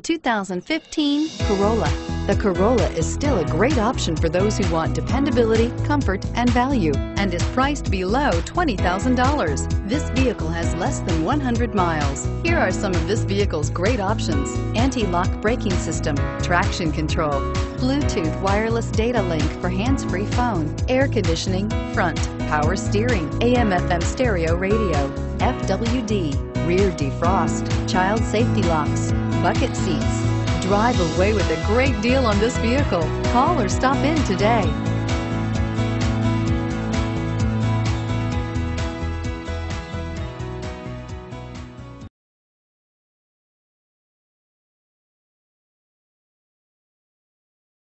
2015 Corolla. The Corolla is still a great option for those who want dependability, comfort, and value, and is priced below $20,000. This vehicle has less than 100 miles. Here are some of this vehicle's great options: anti-lock braking system, traction control, Bluetooth wireless data link for hands-free phone, air conditioning, front, power steering, AM/FM stereo radio, FWD, rear defrost, child safety locks, bucket seats. Drive away with a great deal on this vehicle. Call or stop in today.